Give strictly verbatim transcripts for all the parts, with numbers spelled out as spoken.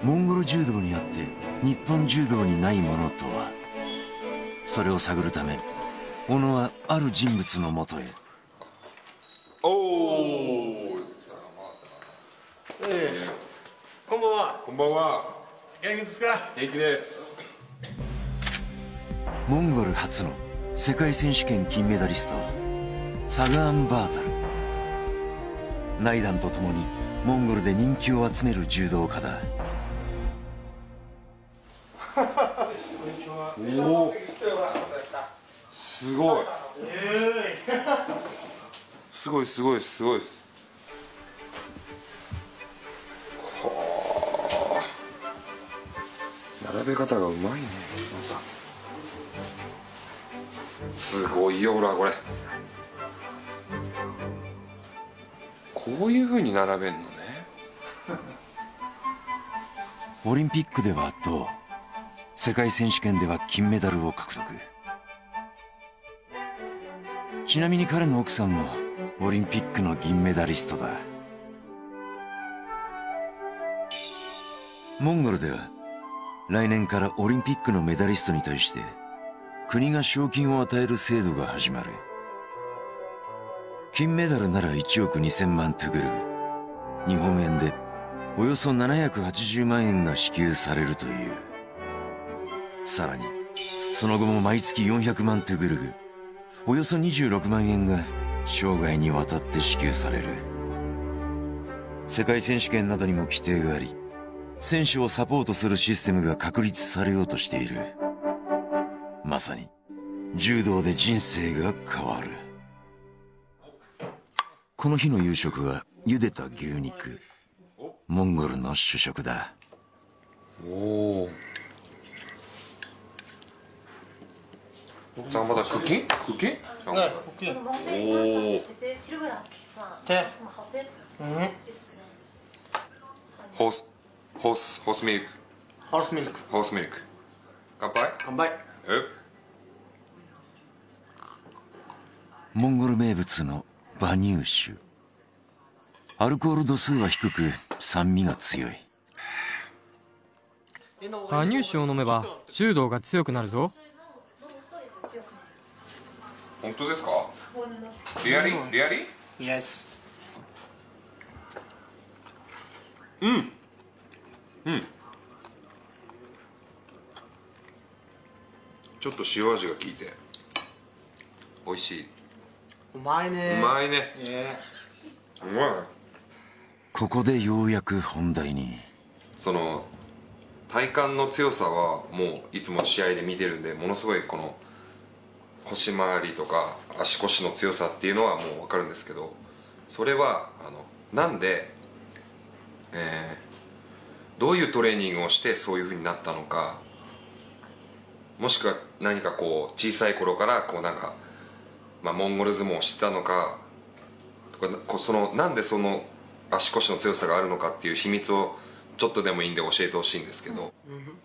モンゴル柔道にあって日本柔道にないものとは。それを探るため小野はある人物のもとへ。 おお、 ええ、こんばんは。 こんばんは。 元気ですか？ 元気です。 モンゴル初の世界選手権金メダリストサガーン・バータル。ナイダンと共にモンゴルで人気を集める柔道家だ。 おお、すごいすごいすごいすごいです。はあ、並べ方がうまいね。すごいよ、ほらこれこういう風に並べんのね。 オリンピックでは圧倒、世界選手権では金メダルを獲得。ちなみに彼の奥さんもオリンピックの銀メダリストだ。モンゴルでは来年からオリンピックのメダリストに対して国が賞金を与える制度が始まる。金メダルならいちおくにせんまんトゥグル、日本円でおよそななひゃくはちじゅうまんえんが支給されるという。さらにその後も毎月よんひゃくまんトゥグルグ、およそにじゅうろくまんえんが生涯にわたって支給される。世界選手権などにも規定があり、選手をサポートするシステムが確立されようとしている。まさに柔道で人生が変わる。この日の夕食は茹でた牛肉。モンゴルの主食だ。 おお。자まだクッキンクッキン 네, 쿠키. 오. 테. 음. 호스 호스 호스 밀크 호스 밀크. 호스 밀크乾杯 간바이. えモンゴル名物の馬乳酒。アルコール度数は低く酸味が強い。 馬乳酒を飲めば柔道が強くなるぞ。 本当ですか？リアリリアリ？ Yes. うんうんちょっと塩味が効いて美味しい。 うまいね。 うまいね。 えうまい。 ここでようやく本題に。 その体幹の強さはもういつも試合で見てるんで、ものすごいこの腰回りとか足腰の強さっていうのはもう分かるんですけど、それはあのなんで、えー、どういうトレーニングをしてそういうふうになったのか、もしくは何かこう小さい頃からこうなんか、まあ、モンゴル相撲をしてたのかとか、そのなんでその足腰の強さがあるのかっていう秘密をちょっとでもいいんで教えてほしいんですけど。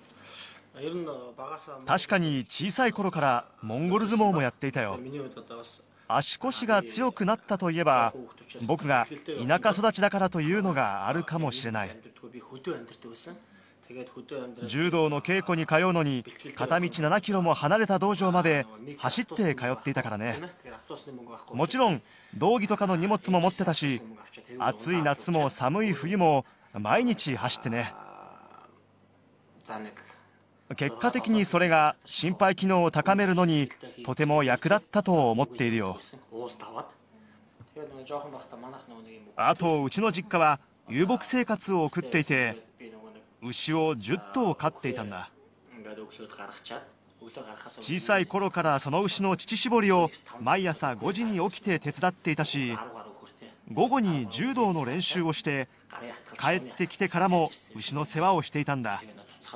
確かに小さい頃からモンゴル相撲もやっていたよ。足腰が強くなったといえば、僕が田舎育ちだからというのがあるかもしれない。柔道の稽古に通うのに片道ななキロも離れた道場まで走って通っていたからね。もちろん道着とかの荷物も持ってたし、暑い夏も寒い冬も毎日走ってね。結果的にそれが心肺機能を高めるのにとても役立ったと思っているよ。あとうちの実家は遊牧生活を送っていて、牛をじゅっとう飼っていたんだ。小さい頃からその牛の乳搾りを毎朝ごじに起きて手伝っていたし、午後に柔道の練習をして帰ってきてからも牛の世話をしていたんだ。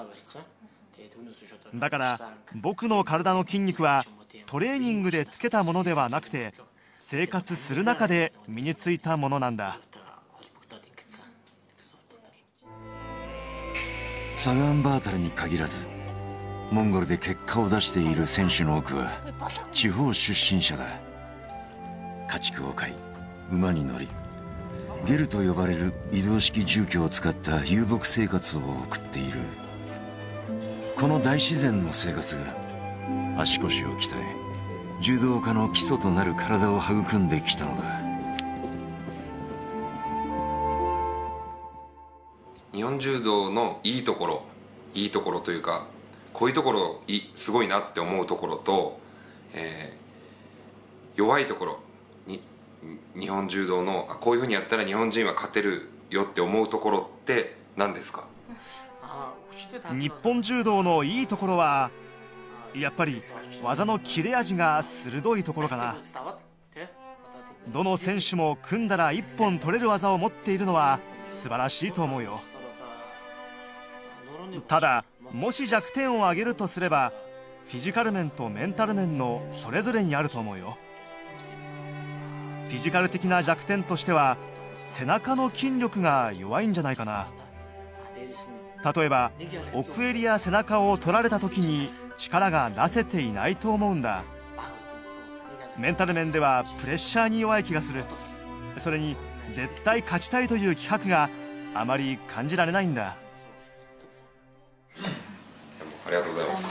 だから僕の体の筋肉はトレーニングでつけたものではなくて、生活する中で身についたものなんだ。 サガンバータルに限らず、モンゴルで結果を出している選手の多くは地方出身者だ。家畜を飼い、馬に乗り、 ゲルと呼ばれる移動式住居を使った遊牧生活を送っている。この大自然の生活が足腰を鍛え、柔道家の基礎となる体を育んできたのだ。 日本柔道のいいところいいところというか、こういうところいすごいなって思うところと、えー、弱いところに日本柔道のあこういうふうにやったら日本人は勝てるよって思うところって何ですか？ 日本柔道のいいところはやっぱり技の切れ味が鋭いところかな。どの選手も組んだら一本取れる技を持っているのは素晴らしいと思うよ。ただもし弱点を挙げるとすれば、フィジカル面とメンタル面のそれぞれにあると思うよ。フィジカル的な弱点としては背中の筋力が弱いんじゃないかな。例えば奥襟や背中を取られた時に力が出せていないと思うんだ。メンタル面ではプレッシャーに弱い気がする。それに絶対勝ちたいという気迫があまり感じられないんだ。 ありがとうございます。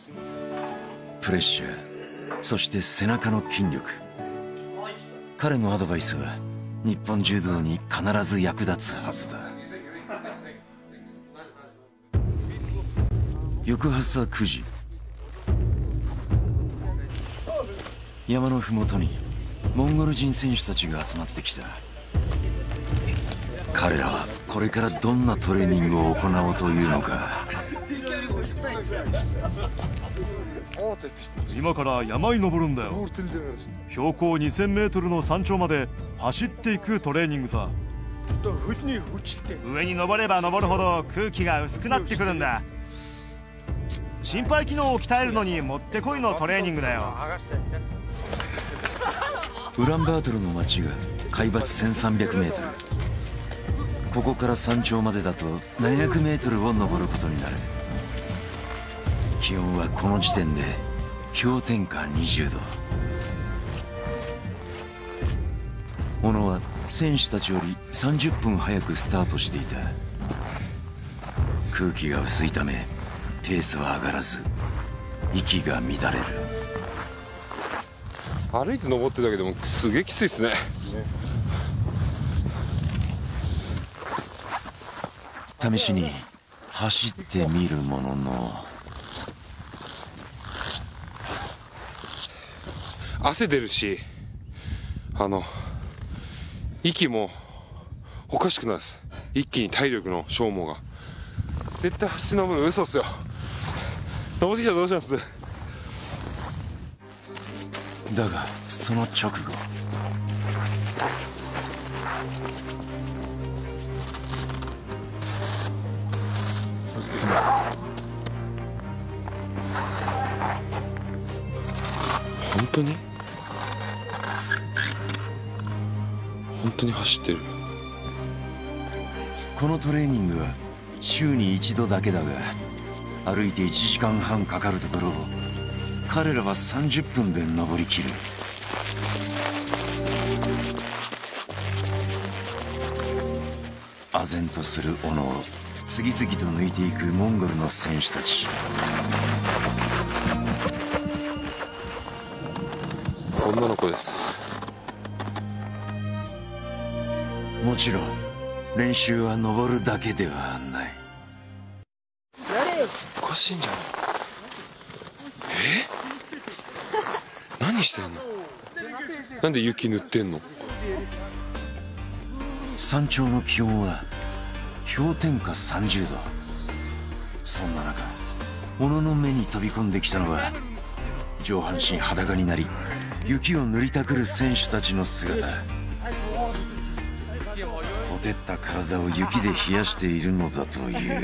プレッシャー、そして背中の筋力。彼のアドバイスは日本柔道に必ず役立つはずだ。翌朝くじ、山のふもとにモンゴル人選手たちが集まってきた。彼らはこれからどんなトレーニングを行おうというのか。 今から山に登るんだよ。標高にせんメートルの山頂まで走っていくトレーニングさ。上に登れば登るほど空気が薄くなってくるんだ。心肺機能を鍛えるのにもってこいのトレーニングだよ。 ウランバートルの町が海抜せんさんびゃくメートル。ここから山頂までだとななひゃくメートルを登ることになる。気温はこの時点で氷点下にじゅうど。小野は選手たちよりさんじゅっぷん早くスタートしていた。空気が薄いためペースは上がらず息が乱れる。 歩いて登ってるだけでもすげえきついですね。 試しに走ってみるものの、 汗出るし、あの息もおかしくなるんです。一気に体力の消耗が。絶対走り登るの嘘っすよ。登ってきたらどうします？ だがその直後、 本当に本当に走ってる。 このトレーニングは週に一度だけだが、歩いていちじかんはんかかるところを彼らはさんじゅっぷんで登りきる。唖然とする小野を次々と抜いていくモンゴルの選手たち。 女の子です。 もちろん練習は登るだけではない。 おかしいんじゃない？え？何してんの？なんで雪塗ってんの？ 山頂の気温は氷点下さんじゅうど。そんな中、小野の目に飛び込んできたのは上半身裸になり雪を塗りたくる選手たちの姿。ほてった体を雪で冷やしているのだという。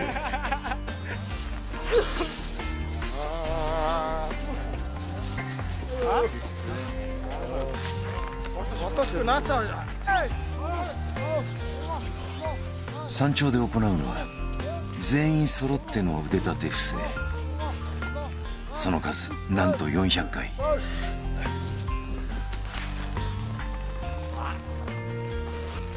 山頂で行うのは全員揃っての腕立て伏せ。その数なんとよんひゃっかい。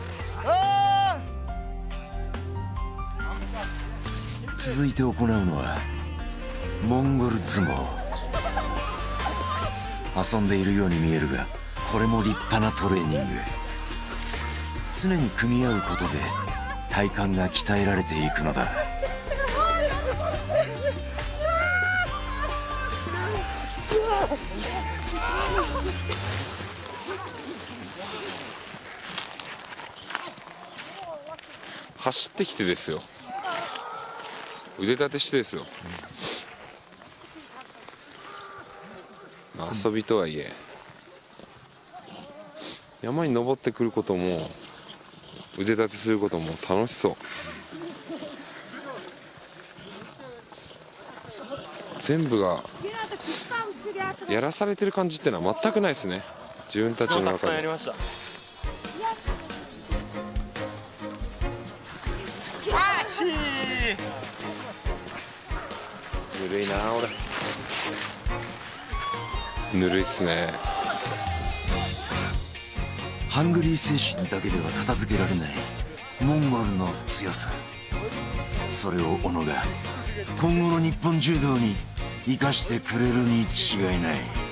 続いて行うのはモンゴル相撲。遊んでいるように見えるが、これも立派なトレーニング。常に組み合うことで体幹が鍛えられていくのだ。 走ってきてですよ、腕立てしてですよ、うん、遊びとはいえ山に登ってくることも腕立てすることも楽しそう。全部がやらされてる感じってのは全くないですね、自分たちの中で。ぬるいな俺。ぬるいっすね。 ハングリー精神だけでは片付けられないモンゴルの強さ。それを小野が今後の日本柔道に生かしてくれるに違いない。